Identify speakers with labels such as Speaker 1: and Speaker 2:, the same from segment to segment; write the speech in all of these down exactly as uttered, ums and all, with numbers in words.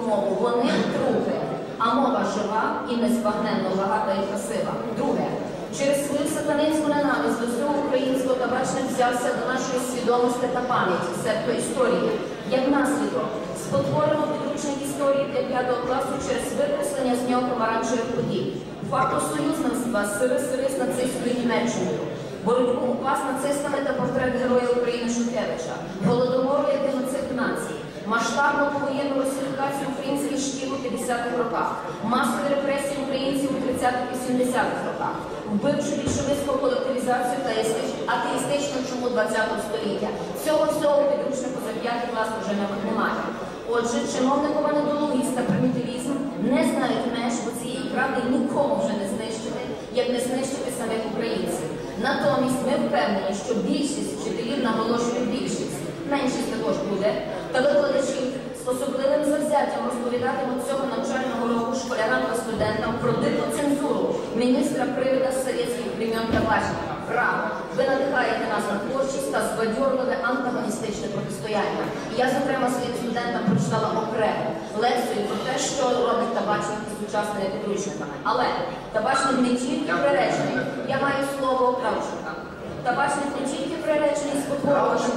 Speaker 1: мову. Вони трупи, а мова жива і незбагненно багата і красива. Друге. Через свою сатанинську ненависть до всього українського табачник взявся до нашої свідомості та пам'яті, себто історії. Як наслідок, спотворено підручник історії для п'ятого класу через викреслення з нього помаранчевих подій, факту союзництва сири-сири з нацистською Німеччиною, боротьбу УПА з нацистами та портрет Героя України Шухевича, голодомору як геноцид нації, масштабну повоєнну русифікацію українських шкіл у п'ятдесятих роках, масові репресії українців у тридцятих-вісімдесятих роках, вбивчу більшовицьку колективізацію та атеїстичну чуму ХХ століття. Цього всього у підручнику за п'ятий клас вже немає. Отже, чиновникова недолугість та примітивізм не знають меж, бо цієї правди нікому вже не знищити, як не знищити самих українців. Натомість ми впевнені, що більшість вчителів, наголошує більшість, меншість також буде, та викладачів з особливим завзяттям розповідатимуть цього навчального року школярам та студентам про дику цензуру міністра-привида з совєтських времен табачника. Браво! Ви надихаєте нас на творчість та збадьорливе антагоністичне протистояння. Я, зокрема, своїм студентам прочитала окремо лекцію про те, що робить табачник із сучасними підручниками. Але табачник не тільки приречений, я маю слово Кравчука. Табачник не тільки приречений спотворювачем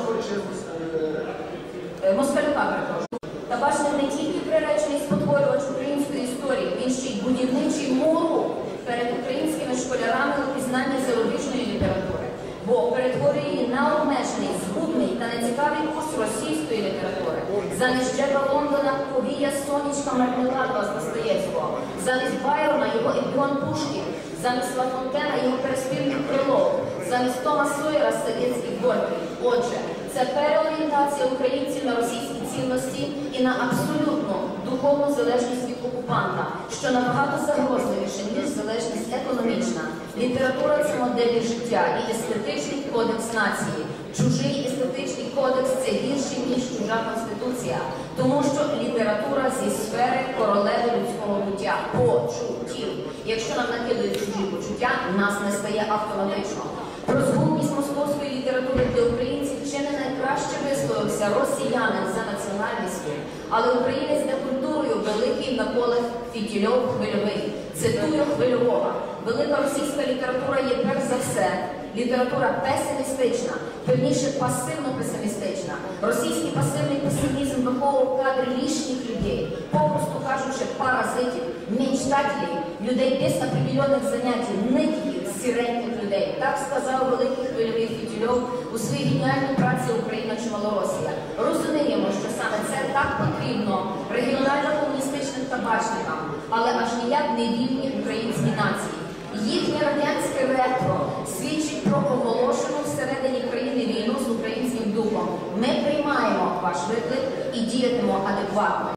Speaker 1: Москалюка, перепрошую. Табачник не тільки приречений спотворювач української історії, він ще й будівничий муру перед українськими школярами у пізнанні зарубіжної літератури, бо перетворює її на обмежений, згубний та нецікавий курс російської літератури. Замість Джека Лондона повія сонечка Мармеладова з Достоєвського, замість Байрона його Епіон Пушкін, замість Ла Фонтена його переспівник Крилов, замість Тома Сойера з совєтських горків. Отже, це переорієнтація українців на російські цінності і на абсолютну духовну залежність від окупанта, що набагато загрозливіше, ніж залежність економічна. Література – це моделі життя і естетичний кодекс нації. Чужий естетичний кодекс – це гірший, ніж чужа конституція. Тому що література зі сфери королеви людського буття, почуттів. Якщо нам накидують чужі почуття, нас не стає автоматично. Про згубність московської літератури для українців чи не найкраще висловився росіянин за національністю, але українець за культурою великий Микола Фітільов Хвильовий. Цитую Хвильового. Велика російська література є перш за все література песимістична, певніше пасивно-песимістична. Російський пасивний песимізм виховував кадри лишніх людей, попросту кажучи, паразитів, мечтателів, людей без определених занятий, нитьків, сіреньких людей. Так сказав великий Хвильовий Фітільов у своїй геніальній праці «Україна чи Малоросія». Розуміємо, що саме це так потрібно регіонально-комуністичним табачникам, але аж ніяк не вільній українській нації. Їхнє радянське ретро свідчить про оголошену всередині країни війну з українським духом. Ми приймаємо ваш виклик і діятимемо адекватно.